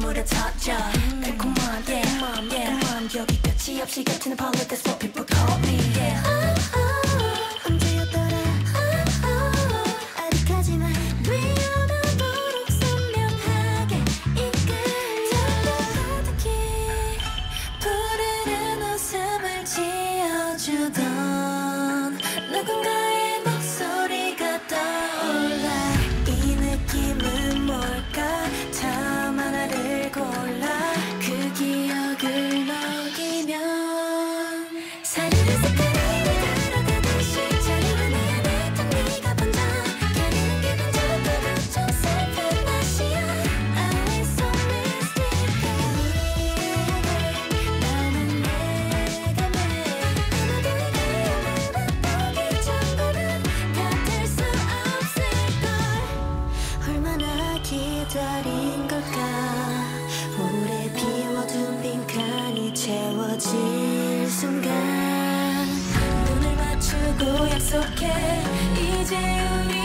눈물에 터져 달콤한 달콤한 여기 끝이 없이 겹치는 polite that's what people call me yeah. 언제였더라 아득하지만 위험하도록 선명하게 이끌려 가득히 푸르른 웃음을 지어주던 누군가의 목소리가 떠올라 이 느낌은 뭘까 참 하나를 골라 그 기억을 먹이면 사르르 색깔이 들어가듯이 자리만 내내 딱 네가 번져 겨누는 기분 좋고 좀 슬픈 맛이야 Always so mystical 나는 내가 아무도 이겨내는 보기 전부는 곁을 수 없을걸 얼마나 기다린 걸까 오래 비워둔 빈칸이 채워질 순간 눈을 맞추고 약속해 이제 우리